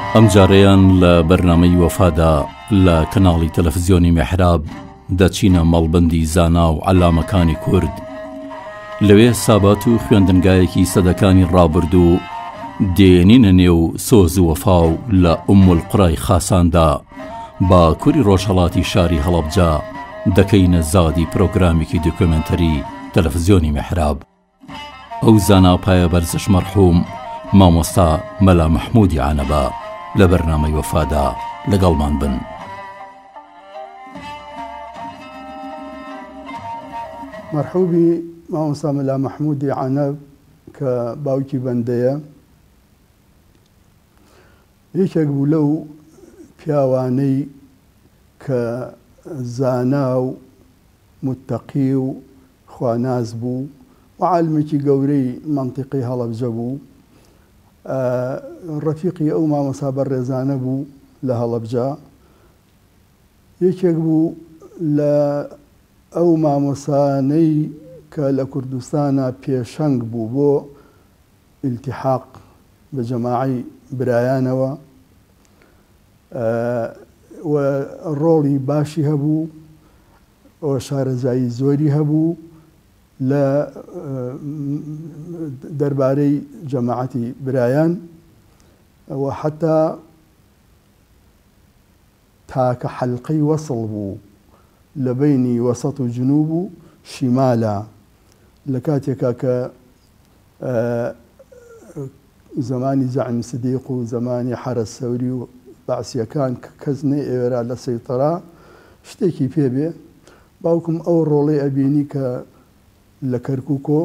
ئەم جارەیان لە بەرنامەی وەفادا لە کەناڵی تەلەڤیزیۆنی میحراب دەچینە مەڵبەندی زانا و عەلامەکانی کورد. لەوێ سابات و خوێندنگایەکی سەدەکانی ڕابردوو دێنینە نێو سۆز و وەفا و لە ئومولقڕای خاساندا با کوری ڕۆژهەڵاتی شاری هەڵەبجە دەکەینە زادی پرۆگرامێکی دوکومنتەری تەلەڤیزیۆنی میحراب. ئەو زانا پایە بەرزش مەرحوم مامۆستا مەلا مەحموودی عانەبە لە بەرنامەی وەفادا لەگەڵمان بن. مەرحوبی مامۆستا مەلا مەحموودی عانەب کە باوکی بەندەیە، یەکێک بوو لەو پیاوانەی کە زانا و متەقی و خواناز بوو و عالمێکی گەورەی مەنتیقی هەڵەبجە بوو. ڕەفیقی ئەو مامۆستا بەڕێزانە بوو لە هەڵەبجە. یەکێک بوو لە ئەو مامۆسانەی کە لە کوردستانە پێشەنگ بوو بۆ ئیلتیحاق بە جەماعەی برایانەوە و ڕۆڵی باشی هەبوو و شارەزایی زۆری هەبوو لە دەربارەی جەماعەتی برایان و حتا تاکە حەلقەی وەسڵ بوو لە بەینی وەسەط و جنوب و شیمالە لە کاتێکا کە زمانی زەعیم سدیق و زمانی حەرەس سەوری و بەعسیەکان کەس نەئێوێرا لە سەیطەرا شتێکی پێبێ. باوکم ئەو ڕۆڵەی ئەبینی کە لە کەرکووکۆ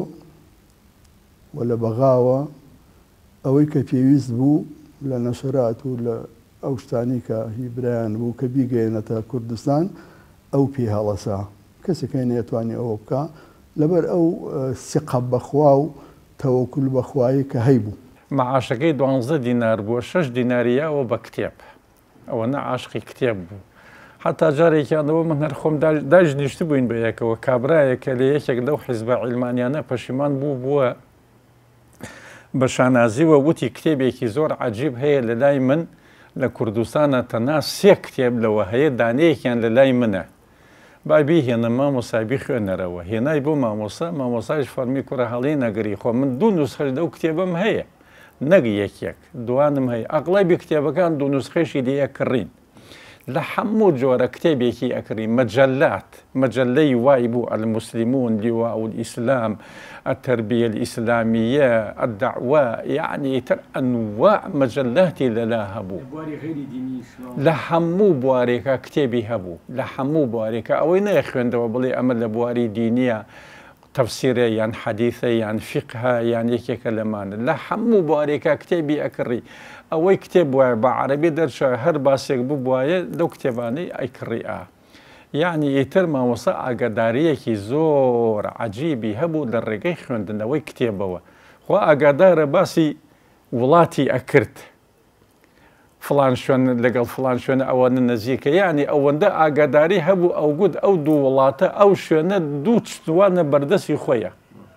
و لە بەغاوە ئەوەی کە پێویست بوو لە نەشرات و لە ئەو شتانی کە هی برایان بوو کە بیگەێنێتە کوردستان ئەو پێ هەڵەسا. کەسێکی نەیەتوانی ئەوە بکە لەبەر ئەو سقە بەخوا و تەوەکل بەخوایی کە هەیبوو. مەعاشەکەی 12 دینار بووە 6 دیناریەوە بە کتێب. ئەوە نە عاشقی کتێب بوو. حتا جارێکیانەوە من هەر خۆم داژنیشت بووین بە یەکەوە کابرایەکە لە یەکێک لەو حیزبە عیلمانیانە پەشیمان بووە بە شانازیوە وتی کتێبێکی زۆر عەجیب هەیە لە لای من لە کوردستانە تەنها 3 کتێب لەوە هەیە دانەیەکیان لە لای منە. با بیهێنە مامۆسای بیخوێنەرەوە. هێنای بۆ مامۆسایش فەرمی کوڕە هەڵی نەگری خۆ من 2 نوسخەش لەو کتێبم هەیە نەک یەکێک دوانم هەیە. ئەغڵەبی کتێبەکان 2 نوسخەشی لێیە کڕین. لە هەموو جۆرە کتێبێکی ئەکری مەجەلات مەجەلەی وای بوو المسلمون لیواء الئیسلام التربیە الئیسلامیە الدعوە یعنی تر ئەنواع مەجەلاتی لەلا هەبوو لە هەموو بوارێکە کتێبی هەبوو لە هەموو بوارێکە ئەوەی نەخوێندەوە بڵێ ئەمە لە بواری دینیە تەفسیرە یان حەدیثە یان فقهە یان یەکێکە لەمانە لە هەموو بوارێکە کتێبی ئەکڕی. ئەوەی کتێب وایە بە عەرەبی دەرچوە هەر باسێک بووایە لەو کتێبانەی ئەیکڕیئا. یعنی ئیتر مامۆستا ئاگاداریەکی زۆر عەجیبی هەبوو لە ڕێگەی خوێندنەوەی کتێبەوە. خوا ئاگادارە باسی وڵاتی ئەکرد فڵان شوێن لەگەڵ فڵان شوێنە ئەوەنە نزیکە یعنی ئەوەندە ئاگاداری هەبوو ئەو گوت ئەو دوو وڵاتە ئەو شوێنە دوو چتوانە بەردەستی خۆیە.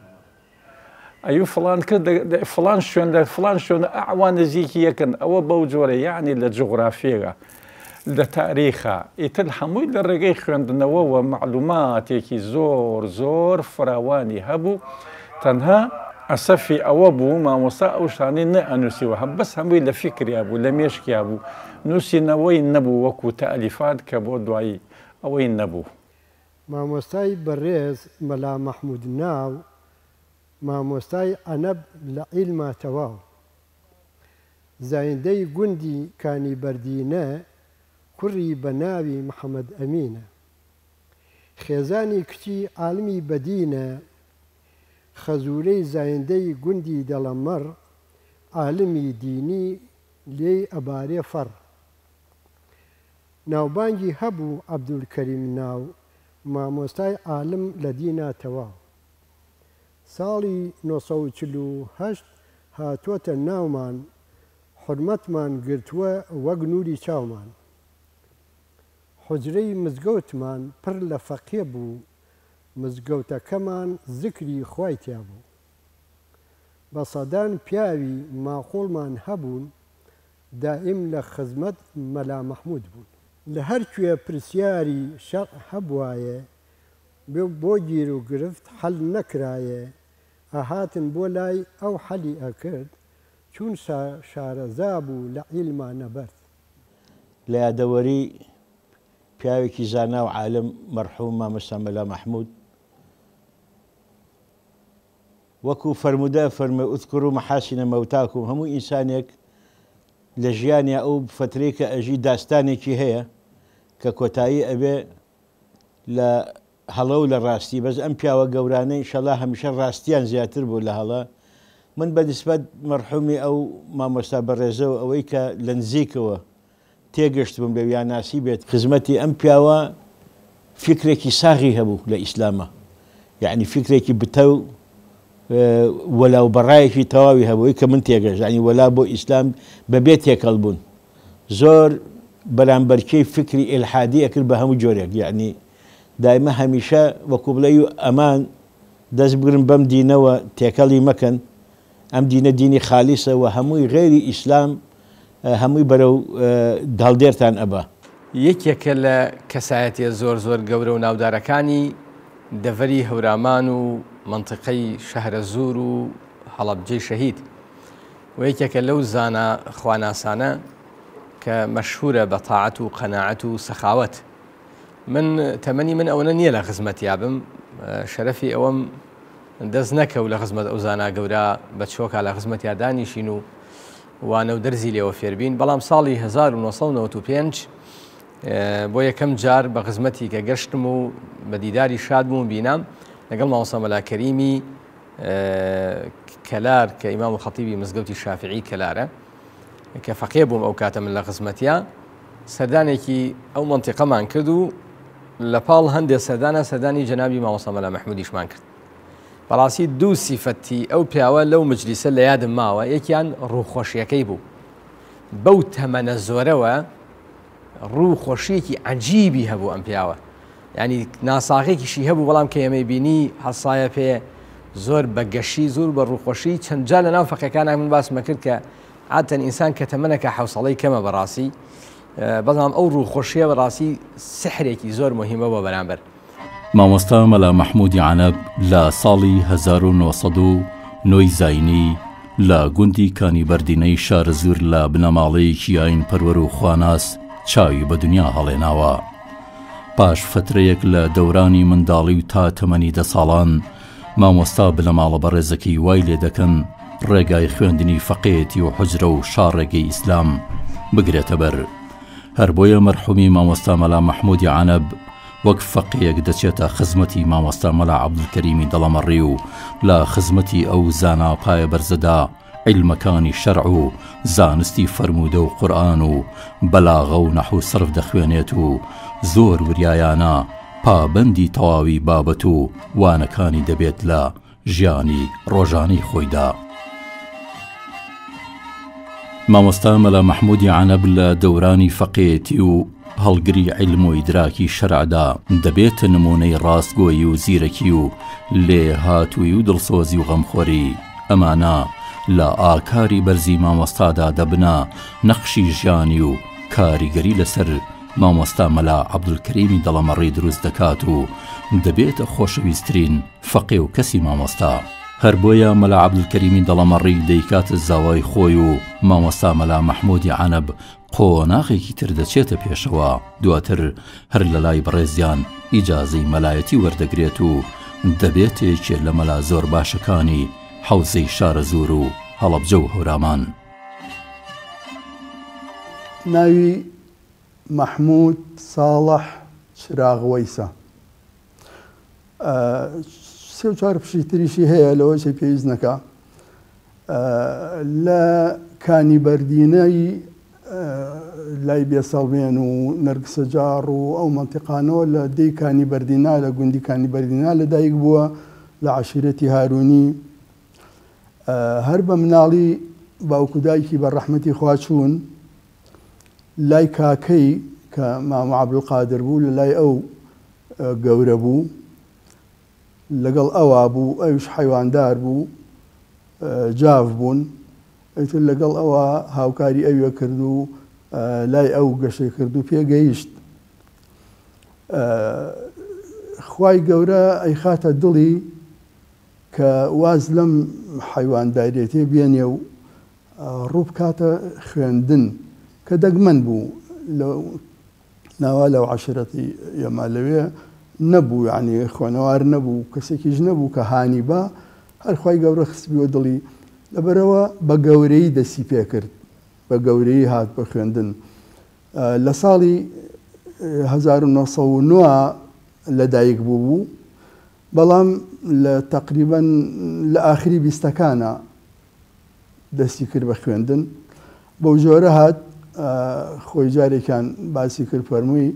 ئەو فڵان کرد فڵان شوێن لە فڵان شوێنە ئەوان نزیکی یەکن ئەوە بەو جۆرە یعنی لە جوغرافیەکە لە تاریخە ئیتر هەمووی لە ڕێگەی خوێندنەوەوە معلوماتێکی زۆر فراوانی هەبوو. تەنها ئەسەفی ئەوە بوو مامۆستا ئەو شتانەی نەئەنووسیوە بەس هەمووی لە فیکریا بوو لە مێشکیا بوو نووسینەوەی نەبوو وەکو تەئەلیفات کە بۆ دوایی ئەوەی نەبوو. مامۆستای بەڕێز مەلا مەحموود ناو مامۆستای عەنەب لە عیلما تەواو زایندەی گوندی کانی بەردینە کوڕی بە ناوی محەممەد ئەمینە خێزانی کچی عالمی بەدینە خەزوورەی زایندەی گوندی دەڵەمەڕ عالمی دینی لێی ئەبارێ فەڕ ناوبانگی هەبوو عەبدولکەریم ناو مامۆستای عالم لە دینە تەواو. ساڵی 1948 هاتووەتە ناومان حورمەتمان گرتووە وەک نووری چاومان. حوجرەی مزگەوتمان پڕ لە فەقێ بوو مزگەوتەکەمان زیکری خوای تیا بوو. بە سەدان پیاوی ماقۆڵمان هەبوون دائم لە خزمەت مەلا مەحموود بوون لە هەر کوێ پرسیاری شەڕ هەبوایە بۆ گیر و گرفت حەل نەکرایە ئەهاتن بۆ لای ئەو حەلی ئەکرد چون شارەزا بوو لە عیلما نەبەرد لە یادەوەری پیاوێکی زانا و عالم مەرحوم مامۆستا مەلا مەحموود وەکو فەرموودە فەرمێ ئوذکروا مەحاسینە مەوتاکم هەموو ئینسانێک لە ژیانیا ئەو فترەی کە ئەژی داستانێکی هەیە کە کۆتایی ئەبێ لە هەڵە و لە ڕاستی بەس ئەم پیاوە گەورانەی ئینشەڵا هەمیشە ڕاستیان زیاتر بوو لە هەڵە من بەنسبەت مەرحومی ئەو مامۆستا بەڕێزە و ئەوەی کە لە نزیکەوە تێگەشت بووم لە ویاناسی بێت خزمەتی ئەم پیاوە فکرێکی ساغی هەبوو لە ئیسلامە یعنی فکرێکی بتە و وەلاو بەڕایەکی تەواوی هەبووی کە من تێگەشت ینی وەلا بۆ ئیسلام بەبێ تێکەڵ بوون زۆر بەرامبەرکەی فکری ئیلحادی ئەکرد بە هەموو جۆرێک یعنی دایمە هەمیشە وەکو بڵێ و ئەمان دەست بگرن بەم دینەوە تێکەڵی مەکەن ئەم دینە دینی خالیسە و هەمووی غێری ئیسلام هەمووی بەرەو داڵدێرتان ئەبا یەکێکە لە کەسایەتیە زۆر زۆر گەورە و ناودارەکانی دەڤەری هەورامان و منطقەی شەهرە زوور و هەڵەبجەی شەهید و یەکێکە لەو زانە خواناسانە کە مەشهورە بە تاعەت و قەناعەت و سەخاوەت من تەمەنی من ئەوە نییە لە خزمەتیا بم شەرەفی ئەوەم دەست نەکەوت لە خزمەت ئەو زانا گەورە بە چۆکە لە خزمەتیا دانیشین و وانە و دەرزی لێوە فێربین بەڵام ساڵی 1995 بۆ یەکەم جار بە خزمەتی کە گەشتم و بە دیداری شاد بووم بینام لەگەڵ مامۆستا مەلا کەریمی کەلار کە ئیمام و خەتیبی مزگەوتی شافعی کەلارە کە فەقێ بووم ئەو کاتە من لە خزمەتیا سەردانێکی ئەو منتیقەمان کرد و لە پاڵ هەندێک سەردانی جەنابی مامۆستا مەلا مەحموودیشمان کرد بەڕاستی دوو سیفەتی ئەو پیاوە لەو مجلیسە لە یادم ماوە یەکیان ڕووخۆشیەکەی بوو بەو تەمەنە زۆرەوە ڕووخۆشیەکی عەجیبی هەبوو ئەم پیاوە ینی ناساغێکیشی هەبوو بەڵام کە ئێمەی بینی هەسایە پێ زۆر بەگەشی زۆر بە ڕووخۆشی چەند جار لە ناو فەقێکانە من باسمە کرد کە عادەتەن ئینسان کە تەمەنەکە حەوسەڵەی کەمە بەڕاستی بەڵام ئەو ڕووخۆشیە بەڕاستی سحرێکی زۆر مهمە بۆ بەرامبەر مامۆستا مەلا مەحموودی عەنەب لە ساڵی 1990 زاینی لە گوندی کانیبەردینەی شارە زوور لە بنەماڵەیەکی ئاین پەروەر و خواناس چاوی بە دنیا هەڵێناوە پاش فترەیەک لە دەورانی منداڵی و تا تەمەنی 10 ساڵان مامۆستا بنەماڵە بەڕێزەکەی وای لێ دەکەن ڕێگای خوێندنی فەقێتی و حوجرە و شاڕێگەی ئیسلام بگرێتە بەر هەر بۆیە مەرحومی مامۆستا مەلا مەحموودی عەنەب وەک فەقیەک دەچێتە خزمەتی مامۆستا مەلا عەبدولکەریمی دەڵەمەڕی و لە خزمەتی ئەو زانا پایە بەرزەدا عیلمەکانی شەرع و زانستی فەرموودە و قورئان و بەلاغە و نەحو سەرف دەخوێنێت و زۆر وریایانە پابەندی تەواوی بابەت و وانەکانی دەبێت لە ژیانی ڕۆژانەی خۆیدا مامۆستا مەلا مەحموودی عەنەب لە دەورانی فەقێتی و هەڵگری عیلم و ئیدراکی شەرعدا دەبێتە نمونەی ڕاستگۆیی و زیرەکی و لێ هاتووی و دڵسۆزی و غەمخۆری ئەمانە لە ئاکاری بەرزی مامۆستادا دەبنە نەخشی ژیانی و کاریگەری لەسەر مامۆستا مەلا عەبدولکەریمی دەڵەمەڕی دروست دەکات و دەبێتە خۆشەویستترین فەقێ و کەسی مامۆستا هەر بۆیە مەلا عەبدولکەریمی دەڵەمەڕی دەیکاتە زاوای خۆی و مامۆستا مەلا مەحموودی عەنەب قۆناغێکی تر دەچێتە پێشەوە دواتر هەر لە لای بەڕێزیان ئیجازەی مەلایەتی وەردەگرێت و دەبێت یەکێ لە مەلا زۆر باشەکانی حەوزەی شارە زوور و هەڵەبجە و هەورامان ناوی مەحموود ساڵح چراغ وەیسە 3-4 پشی تریشی هەیە لەوە چی پێویست نەکە لە کانیبەردینەی لای بێسەڵبێن و نەرگسە جاڕ و ئەو مەنتیقانەوە لە دەی کانیبەردینا لە گوندی کانیبەردینا لەدایک بووە لە عەشیرەتی هارونی هەر بە مناڵی باوکو دایکی بە ڕەحمەتی خوا چوون لای کاکەی کە مامۆ عەبدولقادر بوو لە لای ئەو گەورە بوو لەگەڵ ئەوا بوو ئەوش حەیواندار بوو جاف بوون ئەیتر لەگەڵ ئەوە هاوکاری ئەوێ کرد و لای ئەو گەشەی کرد و پێگەیشت خوای گەورە ئەیخاتە دڵی کە واز لەم حیوانداریەتێ بێنێ و ڕوو بکاتە خوێندن کە دەگمەن بوو ناوا لەو عەشرەتی ئێمە لەوێ نەبوو یعنی خوێنەوار نەبوو کەسێکیش نەبوو کە هانی بە هەر خوای گەورە خستبیوە دڵی لەبەرەوە بە گەورەی دەستی پێ کرد بە گەورەی هات بە خوێندن لە ساڵی 1990 لەدایک بوو بەڵام لە تقریبا لە ئاخری بیستەکانە دەستی کرد بە خوێندن بەو جۆرە هات خۆی جارێکیان باسی کرد فەرمووی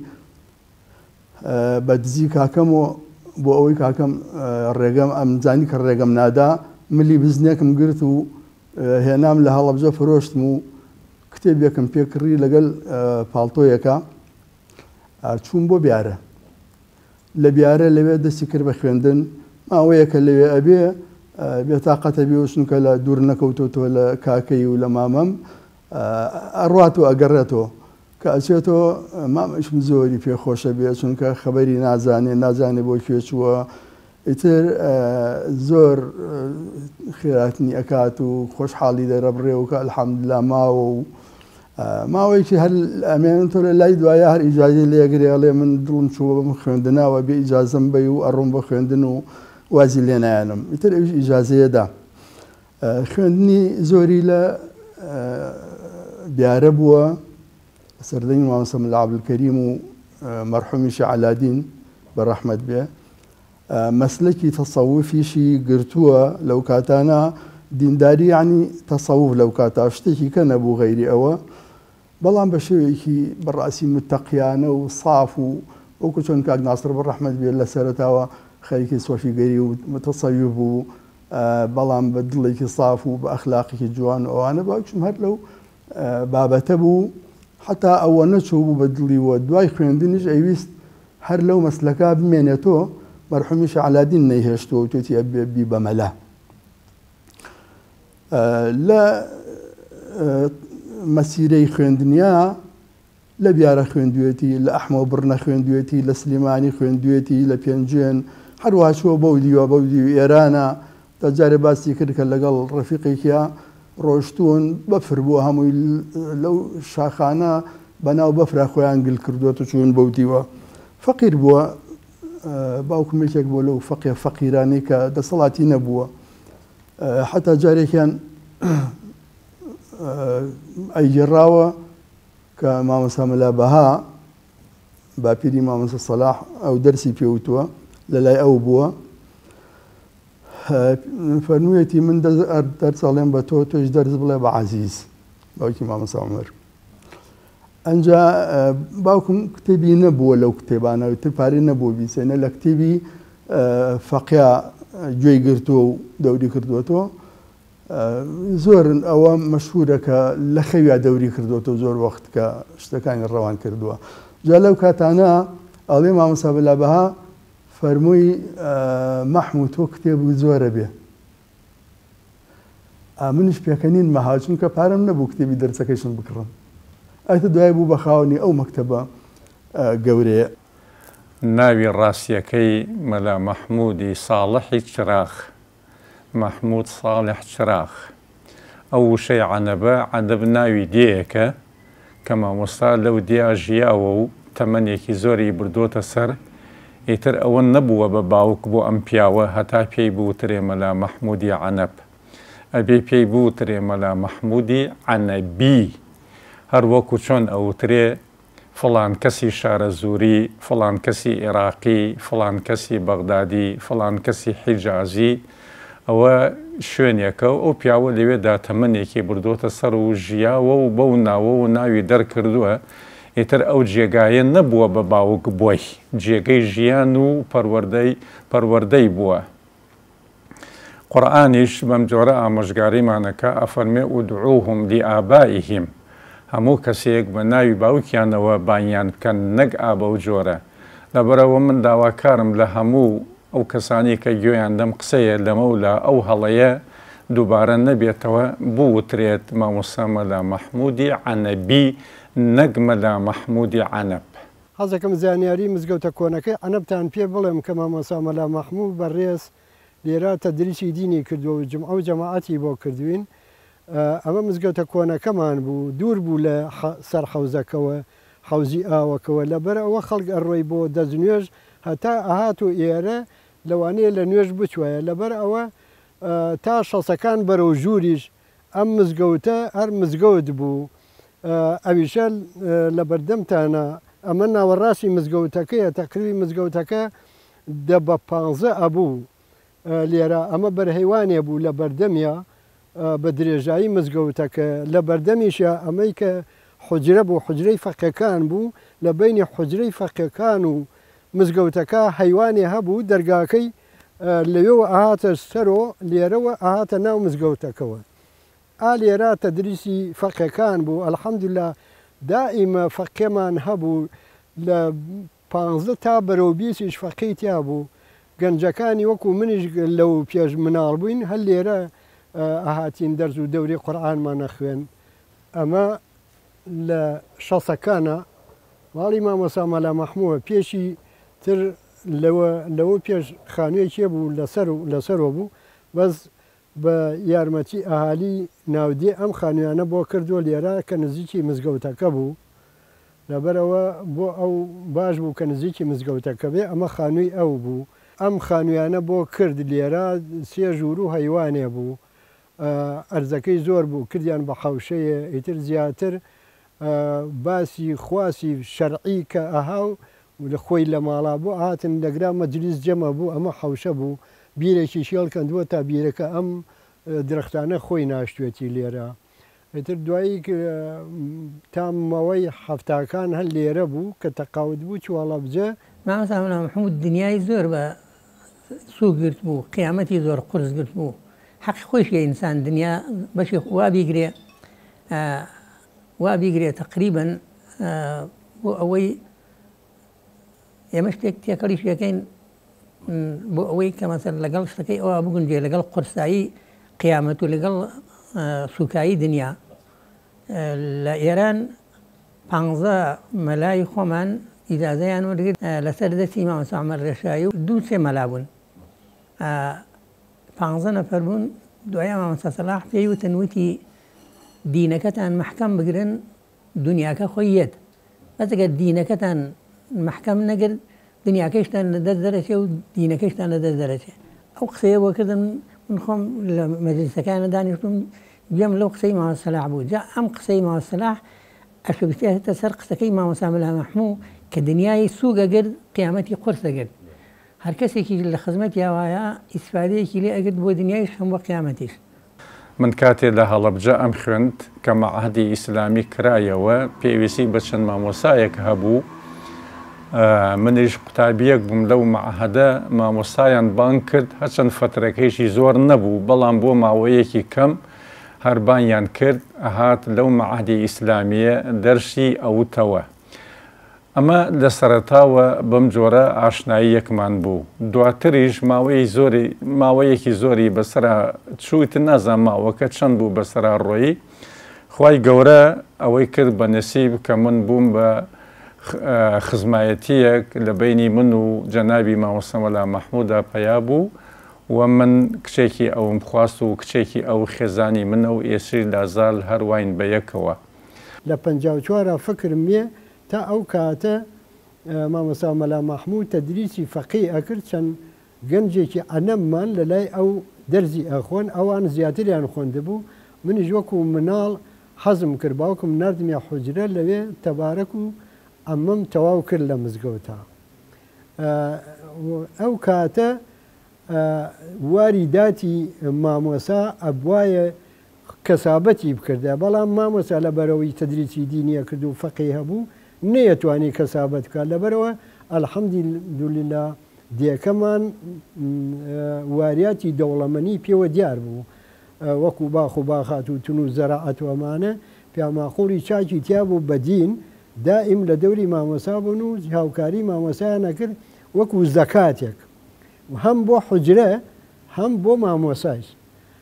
بە دزی کاکەمەوە بۆ ئەوەی کاکەم ڕێگەم ئەمزانی کە ڕێگەم نادا ملی بزنێکم گرت و هێنام لە هەڵەبجە فرۆشتم و کتێبێکم پێکڕی لەگەڵ پاڵتۆیەکە چوون بۆ بیارە لە بیارە لەوێ دەستی کرد بە خوێندن ماوەیەکە لەوێ ئەبێ بێتاقەتە بێ چونکە لە دوور نەکەوتۆتەوە لە کاکەی و لە مامەم ئەڕوات و ئەگەڕێتەوە کە ئەچێتەوە مامەشم زۆری پێخۆشە بێ چونکە خەبەری نازانێ بۆ کوێ چووە ئیتر زۆر خێراتنی ئەکات و خۆشحاڵی دەرەبڕێ و کە ئەلحەمدولیلا ماوە و ماوەیەکی هەر ئەمێنن تۆ لە لای دوایە هەر ئیجازەی لێگرێڵێ من دڵم چووە بم خوێندناوە بێ ئیجازەم بێ و ئەڕۆم بە خوێندن و وازی لێ نایەنم ئیتر ئەوش ئیجازەیەدا خوێندنی زۆری لە دیارە بووە سەردەنی مامۆستا مەلا عەبدولکەریم و مەرحومیشی عەلادین بەڕەحمەت بێ مەسلەکی تەسەووفیشی گرتووە لەو کاتانە دینداری یعنی تەسەووف لەو کاتا شتێکی کە نەبوو غەیری ئەوە بەڵام بە شێوەیەکی بەڕاستی متەقیانە و صاف و وەکو چۆن کاک ناسر بەڕەحمەت بێ لە سەرەتاوە خەریکی سۆفیگەری و متەسەویف بوو بەڵام بە دڵێکی صاف و بە ئەخلاقێکی جوان و ئەوانە باوکشم هەر لەو بابەتە بوو حتا ئەوە نەچوو بوو بە دڵیوە دوای خوێندنیش ئەویست هەر لەو مەسلەکە بمێنێتەوە مەرحومیش عەلادین نەیهێشتەوە و توێتی ئەبێ بە مەلە لە مەسیرەی خوێندنیا لە بیارە خوێندوێتی لە ئەحمەوە بڕنە خوێندوێتی لە سلیمانی خوێندوێتی لە پێنجێن هەروە چووە بەو دیوە بەو دی و ئێرانە جارێ باسی کرد کە لەگەڵ ڕەفیقێکیە ڕۆشتوون بەفر بووە هەمووی لەو شاخانە بەناو بەفرا خۆیان گل کردووە و چوون بەو دیوە فەقیر بووە باوکمێکێک بۆ لەو فەقیرانەی کە دەسەڵاتی نەبووە حتا جارێکیان ئەیگەڕاوە کە مامۆستا مەلا بەها باپیری مامۆستا سەلاح ئەو دەرسی پێوتووە لە لای ئەو بووە فەرموویەتی من دەرسەڵێم بە تۆ تۆش دەرس بڵێ بە عەزیز باوکی مامۆستا عومەر ئەنجا باوکم کتێبی نەبووە لەو کتێبانە تر پارەی نەبووە بیسێنە لە کتێبی فەقیا گوێی گرتووە و دەوری کردوێتەوە زۆر ئەوە مەشهورە کە لە خەویا دەوری کردوێتەوە زۆر وەخت کە شتەکانی ڕەوان کردووە جا لەو کاتانە ئەڵێ مامۆستا بەلا بەها فەرمووی مەحموود تۆ کتێب زۆرە بێ منش پێکەنین مەها چونکە پارەم نەبوو کتێبی دەرسەکەیشم بکڕم ئەتە دوای بوو بە خاوەنی ئەو مەکتەبە گەورەیە ناوی ڕاستیەکەی مەلا مەحموودی ساڵحی چراغ مەحموود ساڵح چراغ ئەو وشەی عەنەبە عەنەب ناوی دێیەکە کە مامۆستا لەو دیا ژیاوە و تەمەنێکی زۆری بردوۆتە سەر ئیتر ئەوە نەبووە بە باوک بۆ ئەم پیاوە هەتا پێی بووترێ مەلا مەحموودی عەنەب ئەبێ پێی بووترێ مەلا مەحموودی عەنەبی هەر وەکو چۆن ئەوترێ فڵان کەسی شارە زووری فڵان کەسی عێراقی فڵان کەسی بەغدادی فڵان کەسی حیجازی ئەوە شوێنێکە و ئەو پیاوە لەوێدا تەمەنێکی بردوۆتە سەر و ژیاوە و بەو ناوە و ناوی دەرکردووە ئیتر ئەو جێگایە نەبووە بە باوک بۆی جێگەی ژیان و پەروەردەی بووە قورئانیش بەم جۆرە ئامۆژگاریمانەکە ئەفەرمێ ئودعوهم لئابائیهم هەموو کەسێک بە ناوی باوکیانەوە بانیان بکەن نەک ئابە و جۆرە لەبەرەوە من داواکارم لە هەموو ئەو کەسانی کە گوێیان دەم قسەیە لەمەولا ئەو هەڵەیە دووبارە نەبێتەوە بووترێت مامۆستا مەلا مەحموودی عەنەبی نەک مەلا مەحموودی عەنەب. حەزەکەم زانیاری مزگەوتە کۆنەکەی عەنەبتان پێ بڵێم کە مامۆستا مەلا مەحموود بەڕێز لێرە تەدریسی دینی کردووە و ئەو جەماعەتی بۆ کردوین. ئەمە مزگەوتە کۆنەکەمان بوو، دوور بوو لە سەر حەوزەکەوە حەوزی ئاوەکەوە لەبەر ئەوە خەڵک ئەڕۆی بۆ دەستنوێژ هەتا ئەهات و ئێرە لەوانەیە لە نوێژ بچوایە لەبەر ئەوە تا شەسەکان بەرەو ژووریش ئەم مزگەوتە هەر مزگەوت بوو. ئەویشە لە بەردەمتانە ئەمە ناوەڕاستی مزگەوتەکەیە تەقریبی مزگەوتەکە دە بە 15 ئەبوو لێرە ئەمە بەرهەیوانێ بوو لە بەردەمیە بە درێژایی مزگەوتەکە لە بەردەمیشە ئەمەی کە حجرە بوو حجرەی فەقیەکان بوو لە بینی حجرەی فەقیەکان و مزگەوتەکە حیوانێ هەبوو دەرگاکەی لەوێەوە ئاهاتە سەرۆ لێرەوە ئاهاتە ناو مزگەوتەکەەوە. لێرە تەدریسی فەقیەکان بوو ئەلحەمدولیلا دائیمە فەقێمان هەبوو لە 15 تا بەرەو 20 فەقەی تیا بوو. گەنجەکانی وەکو منیش لەو پێش مناڵ بووین هەر لێرە ئاهاتین دەرز و دەوری قورئانمانە خوێن. ئەمە لە شەسەکانە ماڵی مامۆستا مەلا مەحموودە پێشی تر لەوە پێش خانوویەکێ بوو لەسەرەوە بوو بەس بە یارمەتی ئاهالی ناودێ ئەم خانوویانە بۆ کردووە لێرە کە نزیکی مزگەوتەکە بوو لەبەرەوە بۆ ئەو باش بوو کە نزیکی مزگەوتەکە بێ ئەمە خانووی ئەو بوو. ئەم خانوویانە بۆ کرد لێرە 3 ژوور و هەیوانێ بوو. ئەرزەکەی زۆر بوو کردیان بە حەوشەیە ئیتر زیاتر باسی خواسی شەرعی کە ئەهاو لە خۆی لە ماڵا بوو هاتن لەگرا مەجلیس جەمە بوو ئەمە حەوشە بوو بیرێکی شێڵ کەندووە تا بیرەکە ئەم درەختانە خۆی ناشتوێتی لێرە. ئیتر دوایی تامەوەی هەفتاکان هەر لێرە بوو کە تەقاوت بوو چواڵە بجە. مامۆستا مەلا مەحموود دنیای زۆر بە سوو گرت بوو قیامەتی زۆر قورس گرت بوو. حەقی خۆشیە ئینسان دنیا بەشی وا بیگرێ تقریبا بۆ ئەوەی ئێمە شتێک تێکەڵیش یەکەین بۆ ئەوەی کە مەسەر لەگەڵ شتەکەی ئەوە بگونجێ لەگەڵ قورسایی قیامەت و لەگەڵ سوکایی دنیا. لە ئێران 15 مەلای خۆمان ئیجازەیان وەرگرت لەسەر دەستی مامۆستا عومەر ڕێشایی و 2-3 مەلا بوون. 15 نەفەر بوون. دوایە مامۆستا سەلاح پێی وتن وتی دینەکەتان محکەم بگرن دنیاکە خۆی یەت بەس ئەگەر دینەکەتان محکەم نەگرت دنیاکەشتان لە دەست دەرەچێ و دینەکەشتان لە دەست دەرەچێ. ئەو قسەیە بۆ کردن من خۆم لە مەجلیسەکانە دانیشتم گوێم لەو قسەی مامۆستا سەلاح بوو. جا ئەم قسەی مامۆستا سەلاح ئەشبتێتە سەر قسەکەی مامۆستا مەلا مەحموود کە دنیای سووگەگرت قیامەتی قورس دەگرت. هەر کەسێکی لە خزمەتی وایە ئیسفادەیەکی لێ ئەگرت بۆ دنیایش هەم بۆ قیامەتیش. من کاتێ لە هەڵەبجە ئەم خوێند کە مەعهەدی ئیسلامی کرایەوە پێویستی بە چەند مامۆستایەک هەبوو. منیش قوتابیەک بووم لەو مەعهەدە مامۆستایان بانگ کرد هەرچەند فترەکەیشی زۆر نەبوو بەڵام بۆ ماوەیەکی کەم هەربانیان کرد ئەهات لەو مەعهەدی ئیسلامیە دەرسی ئەوتەوە. ئەمە لە سەرەتاوە بەم جۆرە ئاشنایی یەکمان بوو. دواتریش ماوەیەکی زۆری بەسرا چوویت نازان ماوەکە چەند بوو بەسرا ڕۆیی. خوای گەورە ئەوەی کرد بە نەسیب کە من بووم بە خزمایەتیەک لە بینی من و جەنابی مامۆستا مەلا مەحموودا پەیا بوو و من کچێکی ئەوم خواست و کچێکی ئەو خێزانی منە و ئێسری لازال هەروین بە یەکەوە. لە 54 فکرم نییە تا ئەو کاتە مامۆستا مەلا مەحموود تەدریسی فەقی ئەکرد چەند گەنجێکی عەنەبمان لە لای ئەو دەرزی ئەخۆن ئەوان زیاتریان خوێندبوو. منیش وەکو مناڵ حەزم کرد باوکم نردمیە حوجرە لەوێ تەبارەک و ئەمەم تەواو کرد لە مزگەوتە. ئەو کاتە واری داتی مامۆستا ئەبوایە کەسابەتی بکردە بەڵام مامۆستا لە بەرەوەی تەدریسی دینیە کرد و فەقی هەبوو نەیەتوانی کەسابەت بکات لەبەرەوە ئەلحەمدولیلا دیەکەمان واریاتی دەوڵەمەنی پێوە دیار بوو وەکو باخ و باخات و تون و زەراعەت و ئەمانە پیاماخۆری چاکی تیا بوو بە دین دائیم لە دەوری مامۆستا بوون و هاوکاری مامۆسایان نەکرد وەکو زەکاتێک هەم بۆ حوجرە هەم بۆ مامۆسایش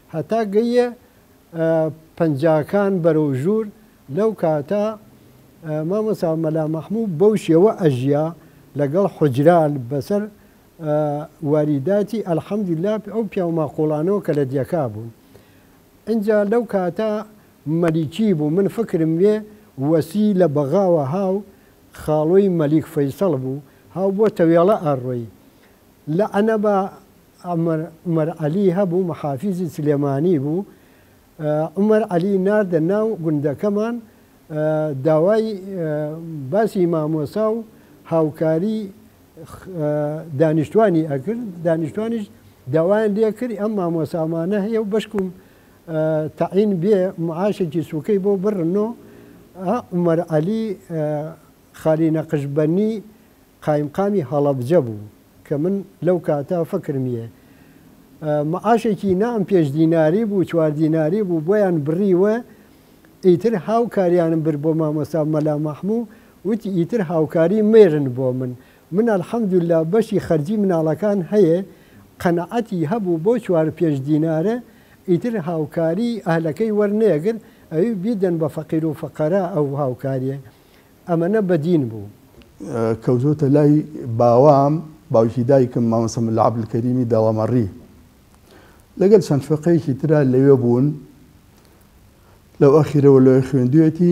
هەتا گەیە پەنجاکان بەرەو ژوور لەو کاتە مامۆستا مەلا مەحموود بەو شێوە ئەژیا لەگەڵ حوجرال بەسەر واریداتی ئەلحەمدولیلا ئەو پیاو ماقۆڵانەوە کە لە دیەکا بوون. اینجا لەو کاتە مەلیکی بوو من فکرم وێ وەسی لە بەغاوە هاو خاڵۆی مەلیک فەیسەڵ بوو هاو بۆ تەوێڵە ئەڕۆی لە ئەنەبە عومەر عەلی هەبوو مەحافیزی سلێمانی بوو عومەر عەلی ناردە ناو گوندەکەمان داوای باسی مامۆسا و هاوکاری دانیشتوانی ئەکرد دانیشتوانیش داوایان لێ کرد ئەم مامۆسامانە هەیە و بەشکم تەعین بێ معاشێکی سوکەی بۆ بڕنەوە عومەر عەلی خالی نەقشبەنی قایمقامی هەڵەبجە بوو کە من لەو کاتە فکرمیە معاشێکی نام پێش دیناری بوو 4 دیناری بوو بۆیان بڕیوە ئیتر هاوکاریانم برد بۆ مامۆستا مەلا مەحموود وتی ئیتر هاوکاری مێرن بۆ من ئەلحەمدولیلا بەشی خەرجی مناڵەکان هەیە قەنەعەتی هەبوو بۆ 4 پێش دینارە ئیتر هاوکاری ئەهلەکەی وەرنێگر ئەوی بیدەن بە فەقیر و فەقەرا ئەو هاوکاریە ئەمەنە بەدین بوو. کەوتۆتە لای باوام باوکی دایکم مامۆستا مەلا عەبدولکەریمی دەڵەمەڕی لەگەڵ چەند فقەیەکی ترا لەوێ بوون لەو ئەخیرەوە لەوێ خوێندوێتی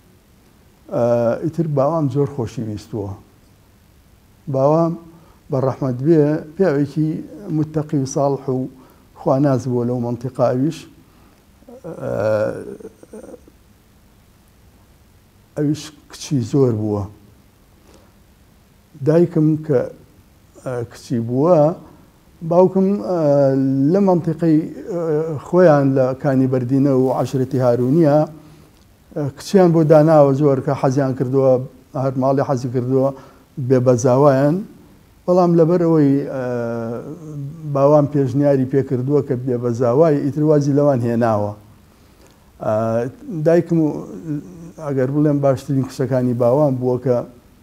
ئیتر باوام زۆر خۆشیویستووە. باوام بە ڕەحمەت بێ پیاوێکی متەقی و ساڵح و خواناز بووە لەو مەنتیقا ئەویش کچی زۆر بووە. دایکم کە کچی بووە باوکم لە مەنتیقەی خۆیان لە کانی بەردینە و عەشرەتی هارونیە کچیان بۆ داناوە زۆر کە حەزیان کردووە هەر ماڵی حەزی کردووە بێبەزاوایان بەڵام لەبەر ئەوەی باوام پێشنیاری پێکردووە کە بێبەزاوای ئیتر وازی لەوان هێناوە. دایکم ئەگەر بڵێم باشترین کچەکانی باوام بووە کە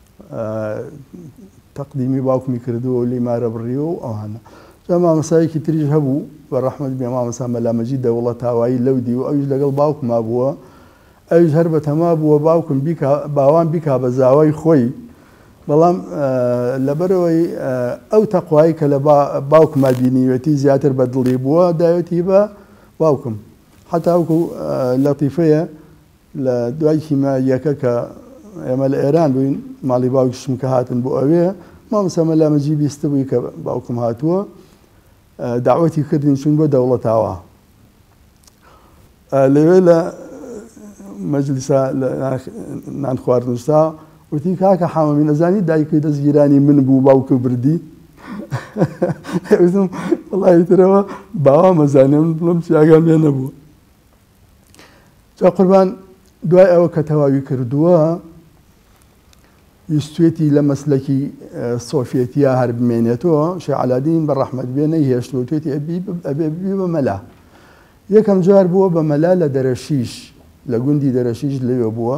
تەقدیمی باوکمی کردووە و لیمارە بڕیوە و ئەوانە. مامۆستایەکی تریش هەبوو بە ڕەحمەت بێ مامۆستا مەلامەجید دەوڵەتاوایی لەودی و ئەویش لەگەڵ باوکما بووە ئەویش هەر بەتەما بووە باوکم باوان بیکا بە زاوای خۆی بەڵام لەبەرەوەی ئەو تەقوایی کە لە باوکما بینیوەتی زیاتر بە دڵی بووە داوەتی بە باوکم حتا وەکو لەتیفەیە لە دوای هیماییەکە کە ئێمە لە ئێران بووین ماڵی باوکیشم کە هاتن بۆ ئەوێ مامۆستا مەلامەجید بیستە بووی کە باوکم هاتووە داوەتی کردین چون بۆ دەوڵەتاوە لەوێ لە مەجلیسا نان خواردنستا وتی کاکە حامەمی نەزانی دایکی دەستگیرانی من بوو باوکە بردی وتم وەڵی ترەوە باوا مەزانێ من بڵم چیاگام لێ نەبووە. جا قوربان دوای ئەوە کە تەواوی کردووە ویستوێتی لە مەسلەکی سۆفێتیا هەر بمێنێتەوە شێخ عەلادین بە ڕەحمەت بێ نەیهێشتوە توێتی ئەبێ ببی بە مەلا. یەکەم جار بووە بە مەلا لە دەرەشیش لە گوندی دەرەشیش لەوێ بووە.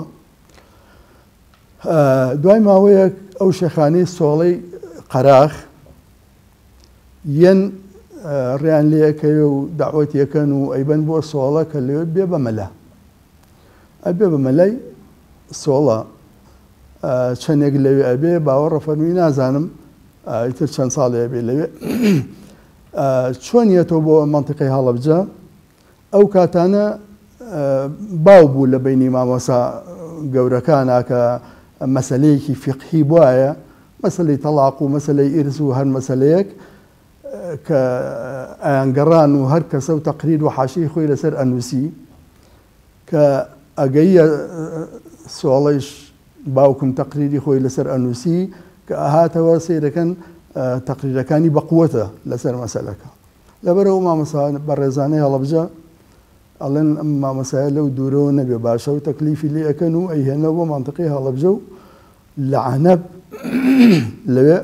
دوای ماوەیەک ئەو شێخانەی سۆڵەی قەراخ یەن ڕیان لێەکەوێ و داوەتیەکەن و ئەیبەن بۆ سۆڵە کە لەوێ بێ بە مەلا ئەبێ بە مەلای سۆڵە چەندێک لەوێ ئەبێ باوەڕە فەرمی نازانم ئیتر چەند ساڵی ئەبێ لەوێ چۆنیەتەوە بۆ مەنتیقەی هەڵەبجە ئەو کاتانە باو بوو لە بینی مامۆستا گەورەکانە کە مەسەلەیەکی فیقهی بواە مەسەلەی تەلاق و مەسەلەی ئیرز و هەر مەسەلەیەک کە ئەیانگەڕان و هەر کەسە و تەقریر و حاشیی خۆی لەسەر ئەنووسی کە ئەگەیە سۆڵەیش باوکم تەقریری خۆی لەسەر ئەنووسی کە ئاهاتەوە سیرەکەن تەقریرەکانی بەقووەتە لەسەر مەسەلەکە. لەبەرەوە مامۆستا بەڕێزانەی هەڵەبجە ئەڵێن ئەم مامۆسایە لەو دوورەوە نەبێ باشە و تەکلیفی لێ ئەەکەن و ئەیهێنەوە بۆ مەنتیقەی هەڵەبجە و لە عەنەب لەوێ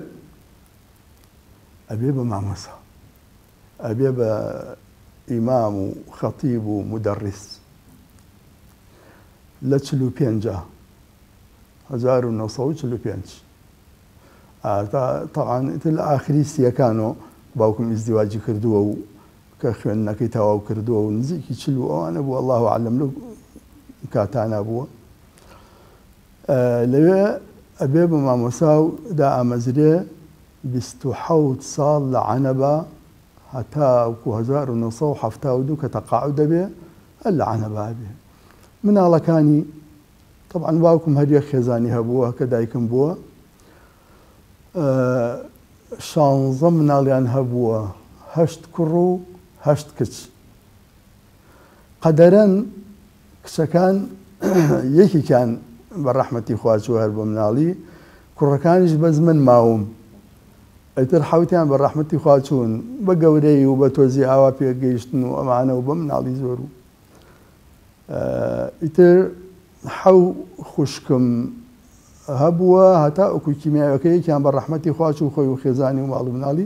ئەبێ بە مامۆستا ئەبێ بە ئیمام و خەتیب و مدەڕیس لە 1945 طبعا لە ئاخری سیەکانەوە باوکم ئیزدیواجی کردووە و کە خوێندنەکەی تەواو کردووە و نزیکی چل و ئەوانە بوو الله عەلەم لەو کاتانە بووە. لەوێ ئەبێ بە مامۆستا و دا ئامەزرێ 27 ساڵ لە عەنەبە هەتا 1972 کە تەقاعود دەبێ هەر لە عەنەبە بێ. مناڵەکانی طبعا باوکم هەر یەک خێزانی هەبووە کە دایکم بووە، 16 مناڵیان هەبووە، 8 کوڕ و 8 کچ. قەدەرەن کچەکان یەکێکیان بە ڕەحمەتی خوا چووە هەر بۆ مناڵی، کوڕەکانیش بەس من ماوم، ئەیتر حەوتیان بە ڕەحمەتی خوا چوون بە گەورەی و بە تۆزی ئاوا پێگەیشتن و ئەمانە و بە مناڵی زۆر و ئیتر حەو خوشکم هەبووە هەتا ئەوکو کیمیاوەکە یەکیان بە ڕەحمەتی خوا چوو خۆی و خێزانی و ماڵ و مناڵی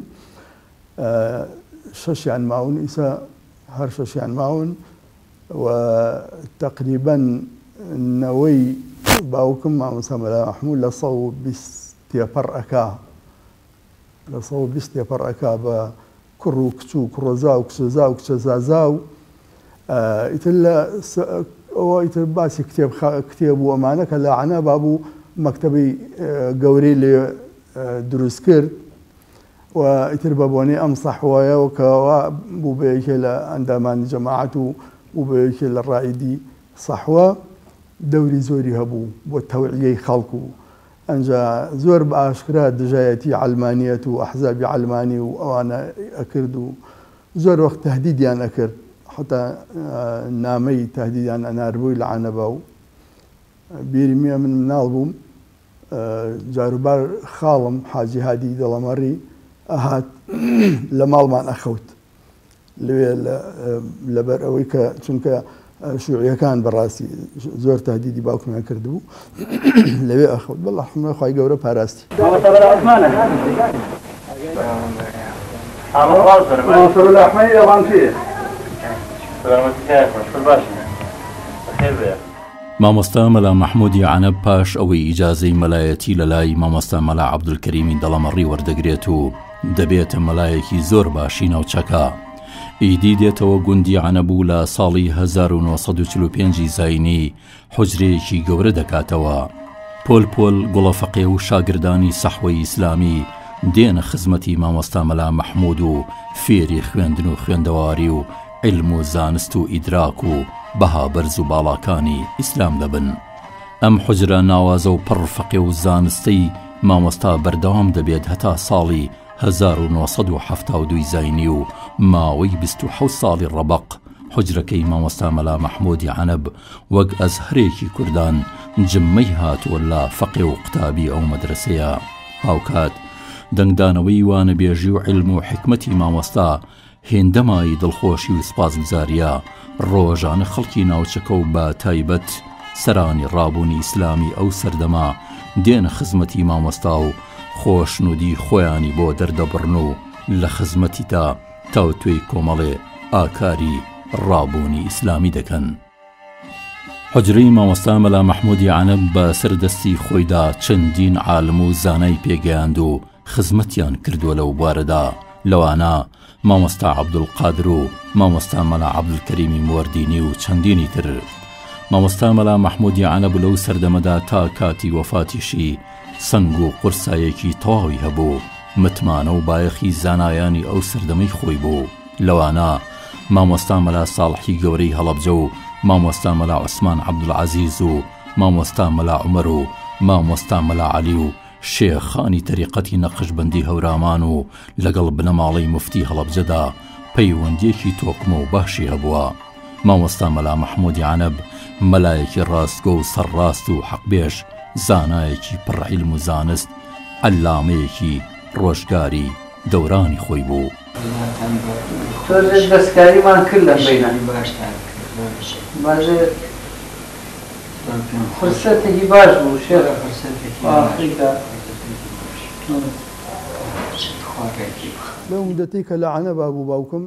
6یان ماون ئیسا هەر 6یان ماون و تقریبا نەوەی باوکم مامۆستا مەلا مەحموود لە 120 تێپەڕ ئەکا، لە 120 تێپەڕ ئەکا بە کوڕ و کچ و کوڕەزا و کچەزا و کچەزازا و ئیتر ئەوە ئیتر باسی کتێب و ئەمانە کە لە عەنە بابوو مەکتەبی گەورەی لێ دروست کرد و ئیتر بە بۆنەی ئەم سەحوایەوە کەەوە بوو بە یەکێ لە ئەندامانی جەماعەت و بوو بە یەکێ لە ڕائیدی سەحوە دەوری زۆری هەبوو بۆ تەوعیەی خەڵک و ئەنجا زۆر بە ئاشکرا دژایەتی عەلمانیەت و ئەحزابی عەلمانی و ئەوانە ئەکرد و زۆر وەخت تەهدیدیان ئەکرد، حتا نامەی تەهدیدیان ئەناردبووی لە عەنەبە و بیری من مناڵ بووم، جاروبار خاڵم حاجی هادی دەڵەمەڕی ئەهات لە ماڵمان ئەخەوت لەوێ لەبەر ئەوەی کە چونکە شوعیەکان بەڕاستی زۆر تهدیدی باوکمیان کردبوو لەوێ ئەخەوت بەڵا حمە خی گەورە پاراستی. مامۆستا مەلا مەحموودی عەنەب پاش ئەوەی ئیجازەی مەلایەتی لە لای مامۆستا مەلا عەبدولکەریمی دەڵەمەڕی وەردەگرێت و دەبێتە مەلایەکی زۆر باشی ناوچەکە. ئیدی دێتەوە گوندی عەنەب لە ساڵی 1945 زاینی حوجرەیەکی گەورە دەکاتەوە. پۆل پۆل گوڵەفەقێ و شاگردانی سەحوەی ئیسلامی دێنە خزمەتی مامۆستا مەلا مەحموود و فێری خوێندن و خوێندەواری و علم و زانست و ئیدراک و بەها بەرز و باڵاکانی ئیسلام دەبن. ئەم حوجرە ناوازە و پڕفەقێ و زانستەی مامۆستا بەردەوام دەبێت هەتا ساڵی 1972 زاینی و ماوەی 27 ساڵی ڕەبەق حوجرەکەی مامۆستا مەلا مەحموودی عەنەب وەک ئەزهرێکی کوردان جممەی هاتووە لە فەقێ و قوتابی ئەو مەدرسەیە. هاوکات دەنگدانەوەی وانەبێژی و علم و حکمەتی مامۆستا هێندەمای دڵخۆشی و سپاسگوزاریە ڕۆژانە خەڵکی ناوچەکە و بە تایبەت سەرانی ڕابوونی ئیسلامی ئەو سەردەما دێنە خزمەتی مامۆستا و خۆشنودی خۆیانی بۆ دەردەبڕن و لە خزمەتی تا تاوتوێی کۆمەڵێ ئاکاری ڕابوونی ئیسلامی دەکەن. حوجرەی مامۆستا مەلا مەحموودی عەنەب بە سەردەستی خۆیدا چەندین عالم و زانای پێگەیاند و خزمەتیان کردووە لەو بوارەدا، لەوانە مامۆستا عەبدولقادر و مامۆستا مەلا عەبدولکەریمی موەردینی و چەندینی تر. مامۆستا مەلا مەحموودی عەنەب لەو سەردەمەدا تا کاتی وەفاتیشی سنگ و قورسایەکی تەواوی هەبوو، متمانە و بایەخی زانایانی ئەو سەردەمەی خۆی بوو، لەوانە مامۆستا مەلا ساڵحی گەورەی هەڵەبجە و مامۆستا مەلا عوسمان عەبدولعەزیز و مامۆستا مەلا عومەر و مامۆستا مەلا عەلی و شێخانی تەریقەتی نەقشبەندی هەورامان و لەگەڵ بنەماڵەی مفتی هەڵەبجەدا پەیوەندیەکی تۆکمە و باشی هەبووە. مامۆستا مەلا مەحموودی عەنەب مەلایەکی ڕاستگۆ و سەرڕاست و حەقبێژ، زانایەکی پڕعیلم و زانست، عەلامەیەکی ڕۆژگاری دەورانی خۆی بوو. تۆزێک دەستکاریمان کرد لە بینانی باشێ فرسەتێکی باش بوو شێخ لەو مدەتەی کە لە عەنەبا بوو باوکم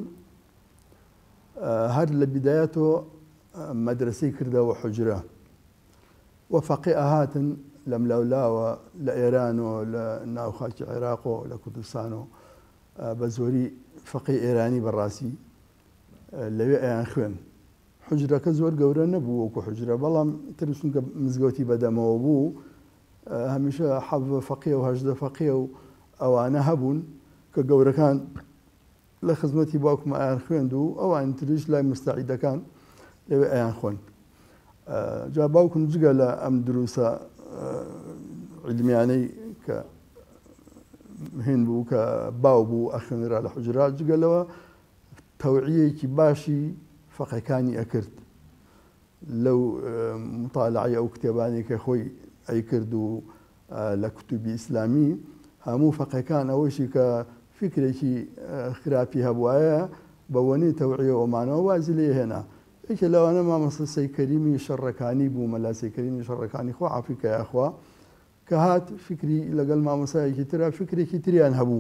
هەر لە بیدایەتەوە مەدرسەی کردەوە حوجرە و فەقێ ئەهاتن لە ملاولاوە لە ئێران و لە ناوخاکی عێراق و لە کوردستان و بە زۆری فەقێ ئێرانی بەڕاستی لەوێ ئەیان خوێن حجرەکە زۆر گەورە نەبوو وەکو حجرە بەڵام ترسونکە مزگەوتی بەدەمەوە بوو هەمیشە حەڤ فەقیە و هەژدە فەقیە و ئەوانە هەبوون کە گەورەکان لە خزمەتی باوکم ئایان خوێند و ئەوان تریش لای مستعیدەکان لەوێ ئەیان خوێن جا باوکم جگە لە ئەم دروسە علمیانەی کە هێن بوو کە باو بوو ئەخوێنرا لە حجرات جگەلەوە تەوعیەکی باشی فەقەکانی ئەکرد لەو مطالعی ئەو کتێبانی کە خۆی ئەیکرد و لە کتوبی ئیسلامی هەموو فەقەکان ئەوەشی کە فکرێکی خراپی هەبوایە بە وەنەی تەوعیە ئەومانەوە وازی لێ هێنا یەکێ لەوانە مامۆستا سەیکەریمی شەڕەکانی بوو مەلا سەیکەریمی شەڕەکانی خۆ عەفریکای یاخوا کە هات فکری لەگەڵ مامۆستایەکی ترا فکرێکی تریان هەبوو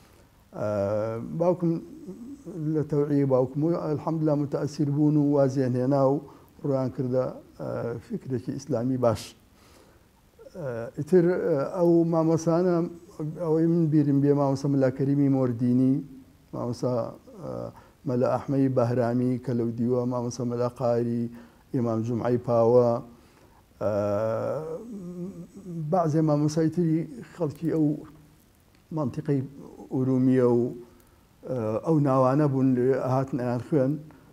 باوکم لە تەوعیە باوکم و الحەمدوللا متەئەسیر بوون و وازیان هێنا و ڕویان کردە فکرێکی ئیسلامی باش ئیتر ئەو مامۆسانە ئەوەی من بیرم بێ مامۆستا مەلا کەریمی مۆردینی مامۆستا مەلا ئەحمەدی بەهرامی کە لەو دیوە مامۆستا مەلا قاری ئیمام جومعەی پاوە بەعزێ مامۆستای تری خەڵکی ئەو مەنتیقەی ئورومیە و ئەو ناوانە بوون هاتن ئەیان خوێن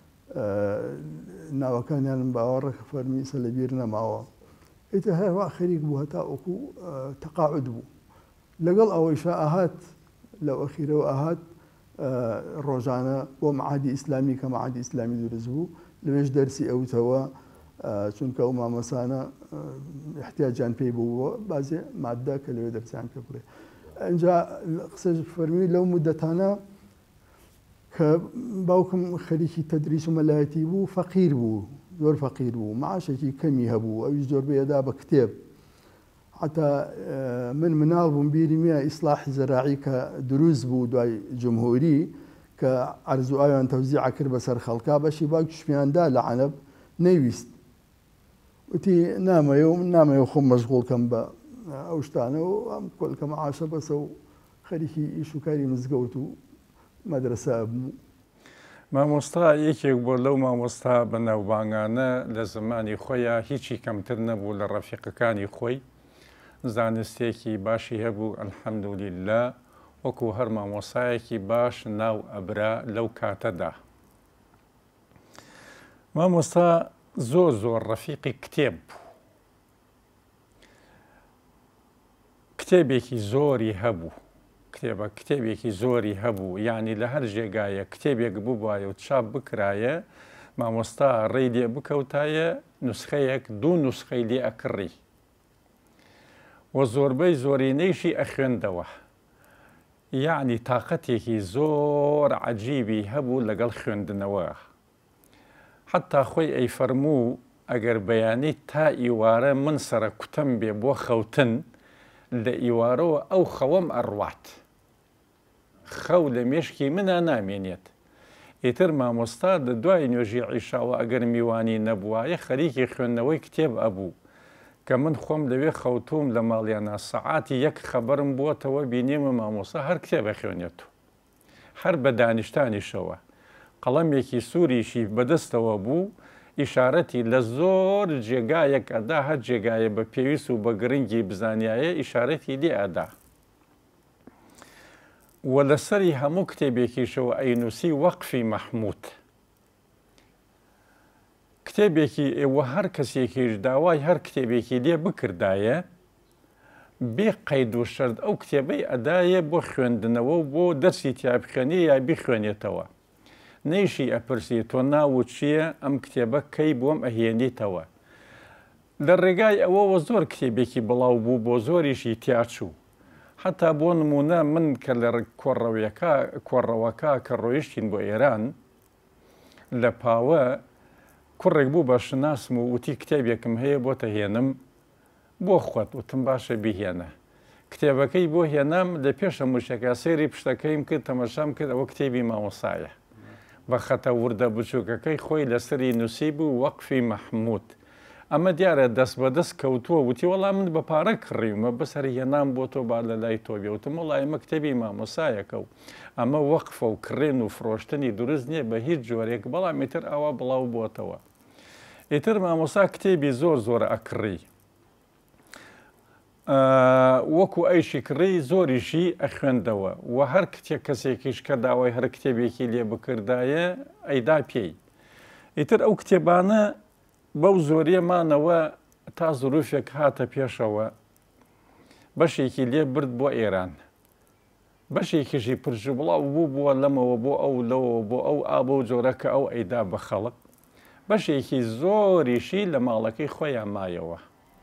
ناوەکانیان باوەڕە فەرمی ئێستا لەبیر نەماوە ئیتر هەروە خەریک بوو هەتا وەکو تەقاعود بوو لەگەڵ ئەوەیشە ئاهات لەو ئەخیرەوە ئاهات ڕۆژانە بۆ معادی ئیسلامی کە معادی ئیسلامی دروست بوو لەوێش دەرسی ئەوتەوە چونکە ئەو مامۆسانە احتیاجیان پێی بووە بازێ مادە کە لەوێ دەرسیان پێ بڵێ ئەنجا قسەش فەرمی لەو مدەتانە کە باوکم خەریکی تەدریس و مەلایەتی بوو فەقیر بوو زۆر فەقیر بوو معاشێکی کەمی هەبوو ئەویش زۆر بەیەدا بە کتێب حتا من مناڵ بووم بیری میە ئیسلاحی زەراعی کە دروست بوو دوای جمهوری کە عەرز و ئاویان تەوزیع کرد بەسەر خەڵکا بەشی باوکی شپیاندا لە عەنەب نەیویست وتی نامەوێ خۆم مەشغوڵ کەم بە ئەو شتانە و ئەم کۆلکە مەعاشە بەسە و خەریکی ئیش و کاری مزگەوت و مەدرسە بوو مامۆستا یەکێک بۆ لەو مامۆستا بەناوبانگانە لە زمانی خۆیان هیچی کەمتر نەبوو لە ڕەفیقەکانی خۆی زانستێکی باشی هەبوو ئەلحەمدولیلا وەکو هەر مامۆسایەکی باش ناو ئەبرا لەو کاتەدا مامۆستا زۆر ڕەفیقی کتێب بوو کتێبێکی زۆری هەبوو کتێبێکی زۆری هەبوو یعنی لە هەر ژێگایە کتێبێک بووایە و چاپ بکرایە مامۆستا ڕێی لێ بکەوتایە نوسخەیەک دوو نوسخەی لێ ئەکڕی و زۆربەی زۆرینەیشی ئەخوێندەوە یعنی تااقەتێکی زۆر عەجیبی هەبوو لەگەڵ خوێندنەوە حتا خۆی ئەیفەرموو ئەگەر بەیانی تا ئیوارە من سرە کوتەم بێ بۆ خەوتن لە ئیوارەوە ئەو خەوەم ئەڕوات خەو لە مێشکی منە نامێنێت ئیتر مامۆستا لە دوای نوێژی عیشاوە ئەگەر میوانی نەبووایە خەریکی خوێندنەوەی کتێب ئەبوو کە من خۆم لەوێ خەوتوم لە ماڵیانە سەعاتی یەک خەبەرم بووەتەوە بینێمە مامۆستا هەر کتێبە خوێنێت و هەر بە دانیشتانیشەوە قەڵەمێکی سووریشی بەدەستەوە بوو ئیشارەتی لە زۆر جێگایەک ئەدا هەر جێگایە بە پێویست و بە گرنگی بزانایە ئیشارەتی لێ ئەدا و لەسەری هەموو کتێبێکیشەوە ئەینوسی وەقفی مەحموود کتێبێکی ئێوە هەر کەسێکیش داوای هەر کتێبێکی لێ بکردایە بێ قەید و شەرت ئەو کتێبەی ئەدایە بۆ خوێندنەوە و بۆ دەرسی تیابخێنێ یا بیخوێنێتەوە نەیشی ئەپرسی تۆ ناوت چییە ئەم کتێبە کەی بۆم ئەهێنیتەوە لە ڕێگای ئەوەوە زۆر کتێبێکی بڵاو بوو بۆ زۆریشی تیاچوو حتا بۆ نمونە من کە لە کۆڕەوەکە کە ڕۆیشتین بۆ ئێران لە پاوە کوڕێک بوو بە شناسم و وتی کتێبێکم هەیە بۆتە هێنم بۆ خۆت وتم باشە بیهێنە کتێبەکەی بۆ هێنام لە پێشە موشەکە سێری پشتەکەیم کرد تەمەشام کرد ئەوە کتێبی مامۆسایە بە خەتە وردە بچووکەکەی خۆی لەسەری نووسی بوو وەقفی مەحموود ئەمە دیارە دەست بەدەست کەوتووە وتی وەڵام من بە پارە کڕیمە بەسەر هێنام بۆ تۆ با لە لای تۆ بێوتم وڵای مەکتەبی مامۆسایەکە و ئەمە وەقفە و کڕێن و فرۆشتنی دروست نییە بە هیچ جۆرێک بەڵام ئیتر ئەوە بڵاو بۆتەوە. ئیتر مامۆسا کتێبی زۆر ئەکڕی وەکو ئەیشی کڕی زۆریشی ئەخوێندەوە و هەر کەسێکیش کە داوای هەر کتێبێکی لێ بکردایە ئەیدا پێی. ئیتر ئەو کتێبانە بەو زۆریەمانەوە تا زروفێک هاتە پێشەوە بەشێکی لێ برد بۆ ئێران، بەشێکیشی پرژ بڵاو بووە لەمەوە بۆ ئەو لەوە بۆ ئەو ئابە و جۆرەکە ئەو ئەیدا بە خەڵک، بەشێکی زۆریشی لە ماڵەکەی خۆیان مایەوە.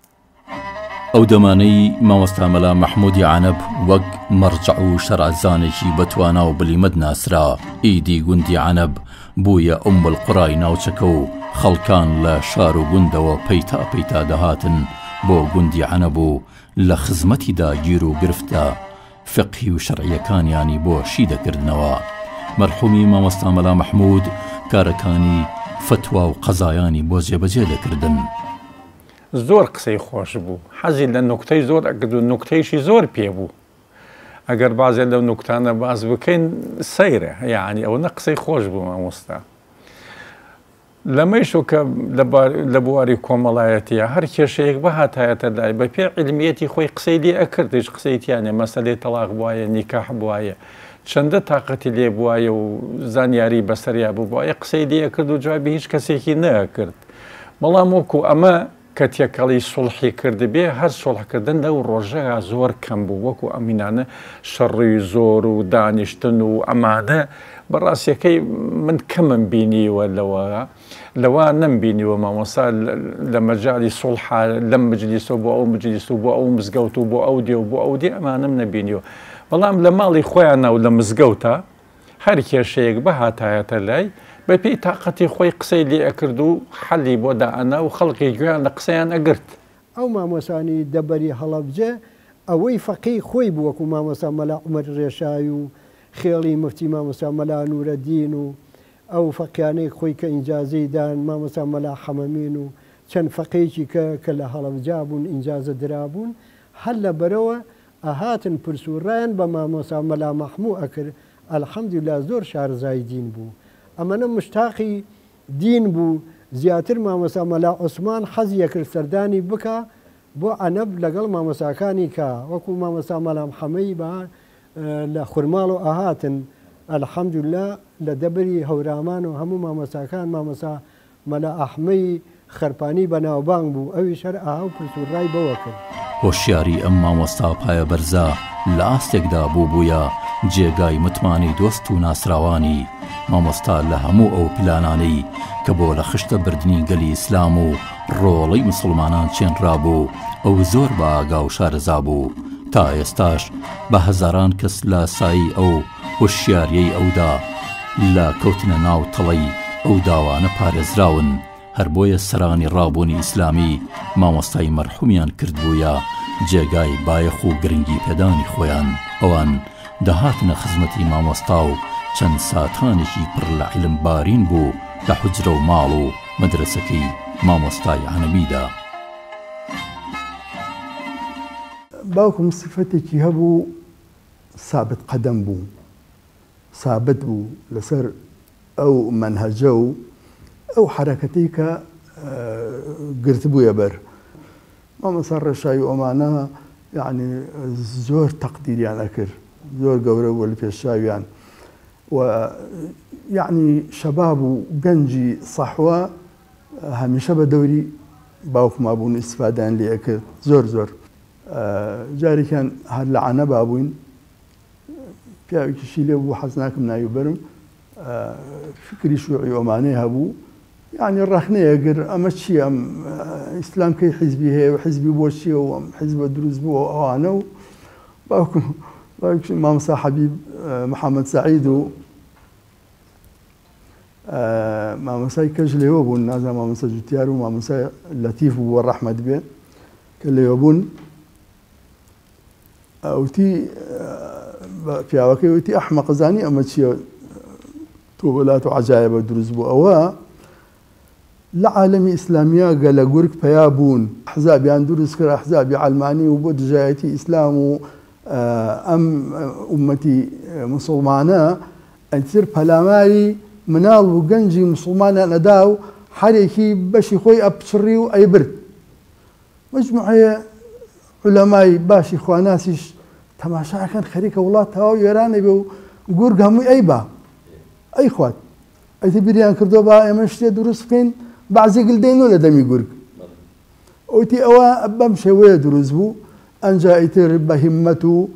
ئەو دەمانەی مامۆستا مەلا مەحموودی عانەب وەک مەرجع و شەرعزانێکی بەتوانا و بلیمەد ناسرا، ئیدی گوندی عانەب بوویە ئوم القوڕای ناوچەکە و خەڵکان لە شار و گوندەوە پەیتا دەهاتن بۆ گوندی عانەب و لە خزمەتیدا گیر و گرفتە فقهی و شەرعیەکانیانی بۆ شی دەکردنەوە. مەرحومی مامۆستا مەلا مەحموود کارەکانی فتوا و قەزایانی بۆ جێبەجێ دەکردن. زۆر قسەی خۆش بوو، حەزی لە نوکتەی زۆر ئەکرد و نوکتەیشی زۆر پێبوو. ئەگەر بازێ لەو نوکتانە باز بکەین سەیرە، یعنی ئەوە نە قسەی خۆش بوو مامۆستا. لەمەیشو کە لە بواری کۆمەڵایەتیە هەر کێشەیەک بەهاتایەتە لای بە پێ علمیەتی خۆی قسەی لێ ئەکرد، هیچ قسەیتیانێ مەسەلەی تەلاق بووایە، نیکاح بووایە، چەندە تااقەتی لێ بووایە و زانیاری بەسەریا بووایە قسەی لێ ئەکرد و جوابی هیچ کەسێکی نەکرد. بەڵام وەکو ئەمە کە تێکەڵی سوڵحی کردبێ هەر سوڵحکردن لەو ڕۆژەیە زۆر کەم بوو، وەکو ئەمینانە شەڕی زۆر و دانیشتن و ئەمانە بەڕاستیەکەی من کەمم بینیوە لەوە نەمبینیوە مامۆسا لە مەجای سوڵحا لەم مجلیسە بۆ ئەو مجلیس و بۆ ئەو مزگەوت و بۆ ئەو دێ و بۆ ئەو دێ ئەمانم نەبینیوە. بەڵام لە ماڵی خۆیانە و لە مزگەوتە هەر کێشەیەک بەهاتایەتە لای بە پێی تااقەتی خۆی قسەی لێ ئەکرد و حەلی بۆ دائەنا و خەڵکی گویان لە قسەیان ئەگرت. ئەو مامۆسانی دەبەری هەڵەبجە ئەوەی فەقی خۆی بوو وەکو مامۆستا مەلا عومەر ڕێشای و خێڵی مفتی مامۆستا مەلا نورەدین و ئەو فەقیانەی خۆی کە ئینجازەی دان مامۆستا مەلا حەمەمین و چەند فەقەیەکی کە لە هەڵەبجا بوون ئینجازە درابوون هەر لە بەرەوە ئەهاتن پرسوڕایان بە مامۆستا مەلا مەحموود ئەکرد. ئەلحەمدولیلا زۆر شارزای دین بوو، ئەمەنە مشتاقی دین بوو. زیاتر مامۆستا مەلا عوسمان حەزیە کرد سەردانی بکە بۆ عەنەب لەگەڵ مامۆستاکانی کە وەکو مامۆستا مەلا محەمەدی بە لە خورماڵ و ئاهاتن. ئەلحەمدولیلا لە دەبەری هەورامان و هەموو مامۆستاکان مامۆستا مەلا ئەحمەدی خەرپانی بەناوبانگ بوو، ئەویش هەر ئاها و پرسوڕای بەوە کرد. هۆشیاری ئەم مامۆستا پایە بەرزە لە ئاستێکدا بووبوویە جێگای متمانی دۆست و ناسراوانی. مامۆستا لە هەموو ئەو پلانانەی کە بۆ لە خشتە بردننی گەلی ئیسلام و ڕۆڵەی مسلمانان چێنرابوو ئەو زۆر بە ئاگا و شارەزا بوو. تا ئێستاش بە هەزاران کەس لە سایی ئەو هۆشیاریەی ئەودا لە کەوتنە ناو تەڵەی ئەو داوانە پارێزراون. هەر بۆیە سەرانی ڕابوونی ئیسلامی مامۆستای مەرحومیان کردبوویە جێگای بایەخ و گرنگی پێدانی خۆیان. ئەوان دەهاتنە خزمەتی مامۆستا و چەند ساتانێکی پڕ لە عیلم بارین بوو لە حوجرە و ماڵ و مەدرسەکەی مامۆستای عەنەبیدا. باوکم سفەتێکی هەبوو سابت قەدەم بوو، سابت بوو لەسەر ئەو مەنهەجە و ئەو حرەکەتەی کە گرتبوویە بەر. مامۆستا ڕێشایی ئۆمانە یعنی زۆر تەقدیریان ئەکرد، زۆر گەورە بووە لە پێشاویان و یعنی شەباب و گەنجی سەحوە هەمیشە بە دەوری باوکما بوون ئیسفادەیان لێ ئەکرد زۆر. جارێکیان هەر لە عەنەبا بووین، پیاوێکیشی لێ بوو حەز ناکەم ناوی بەرم، فکری شوعی ئۆمانەی هەبوو، یعنی ڕەخنەیەگر ئەمە چییە ئیسلام کەی حیزبی هەیە و حیزبی بۆ چییە و ئەم حیزبە دروست بووە ئەوانە و باوکم مامۆستا حەبیب محەممەد سەعید و مامۆسای کەژ لێوە بوون، نازانم مامۆستا جوتیار و مامۆسای لەتیف بوو ڕەحمەت بێ کە لێوە بوون. ئەوتی پیاوەکەی وتی ئەحمەقەزانی ئەمە چییە تۆ بەلات و عەجایبە دروست بوو. ئەوە لعالم إسلامية قال قرق فيابون أحزاب يندرس كر أحزاب علماني وبود جايتي إسلام أم أمتي مسلمانة أنتصير فلاماري منال وجنجي مسلمانة نداو حريكي بشي خوي أبشري وأي برد مجموعة علماء باشي خواناسيش تماشا كان خريكة والله تاو يراني بيو قرق همي أي با أي خوات أي تبريان كردو با يمشتي دروس فين بعضي قلدين ولا دمي قرق وتي أوا أبام شوية دروس بو أنجا يتر بهمته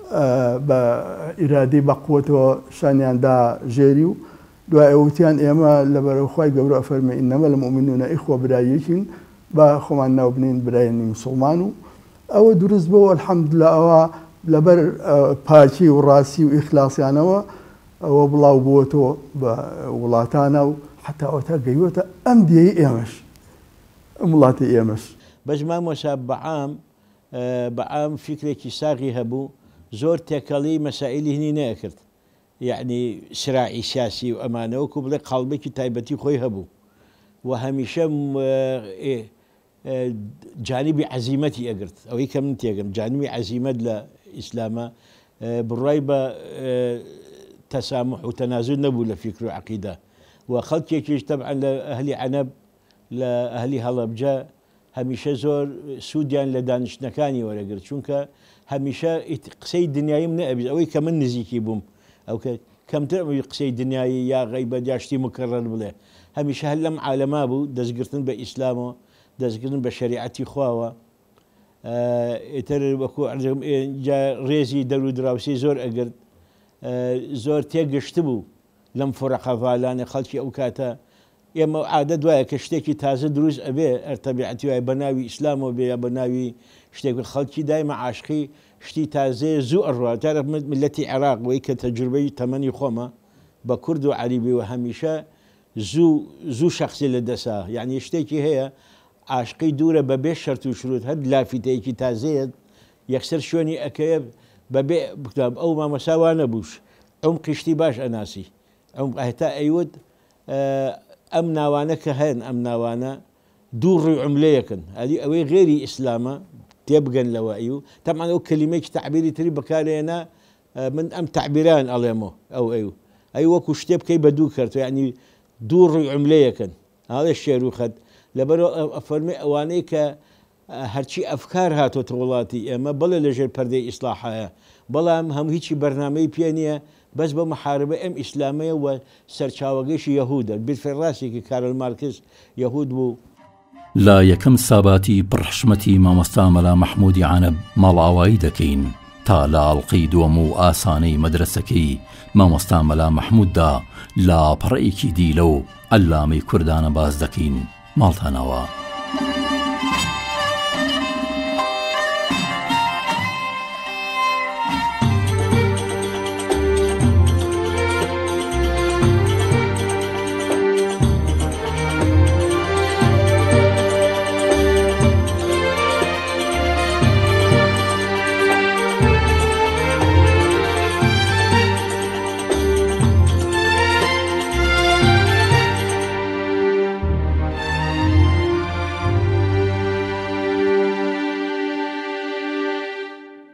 بإرادة بقوته شانيان دا جيريو دعاء وتيان إما لبرو خواي قبرو أفرمي إنما المؤمنون إخوة برايكين بخواننا وبنين برايني مسلمانو أو دروس بو الحمد لله أو لبر باشي وراسي وإخلاصي أنا وبلاو بوتو بولاتانا حتى أوتا قيوتا أمدي إيمش أملاتي إيمش بس ما مشاب بعام فكرة ساغي هبو زور تكالي مسائل هني ناكرت يعني صراعي سياسي وأمانة وكبل قلبك تايبتي خوي هبو وهميشه جانبي عزيمتي أقرت أو هيك من تيقر جانبي عزيمة لإسلام بالرأيبة تسامح وتنازل نبو لفكر وعقيدة وخلت يكيش طبعا لأهلي عنب لأهلي هلبجة هميشه زور سوديان لدانش نكاني ولا قرت شونك هميشه قسي الدنيا من أبي أو هيك من نزيكي بوم أو كم تعمل قسي الدنيا يا غيبة جاشتي مكرر بله هميشه هلم عالم أبو دزقرتن بإسلامه دزقرتن بشريعتي خواوة ترى بكو جا ريزي درو دراوسي زور أقرد زور تيقشتبو لم فرق فالان خلشي أوكاتا يما عادة ويا كشتكي تازه دروز أبي ارتبعتي ويا بناوي إسلام ويا بناوي شتكي خلشي دايما عاشقي شتي تازه زو الروا تعرف ملتي عراق ويك تجربة 8 خومة بكرد وعربي وهميشه زو شخصي لدسا يعني يشتكي هي عاشقي دورة ببي شرط وشروط هاد لافتيكي تازيد يكسر شوني أكيب ببي بكتاب أو ما مساوى نبوش عمق اشتباش أناسي عمق أهتا أيود أمنا وانا كهين أمنا وانا دور عمليكن هذه أوي غيري إسلامة تيبقى لوائيو طبعا أو كلمة تعبيري تري بكارينا من أم تعبيران أليمو أو أيو أيوة كشتب كي بدو كرتو يعني دور عمليكن هذا الشيء روخد لبرو أفرمي أوانيك هرشي أفكار هاتو تولاتي أما بلا لجل پردي إصلاحها بلا هم هيجي برنامج بيانية بس بمحاربة أم إسلامية وسرچاوغيش يهودا بالفراسي كارل ماركس يهود بو لا يكم ساباتي برحشمتي مامۆستا محمودی عانب ماڵاوایی دەکەین تا لە ئاڵقەی دووەم و ئاسانەی مەدرسەکەی مامۆستا محموددا لا پڕەیەکی دی لەو عەلامەی کوردانە باز دەکەین ماڵتانەوە.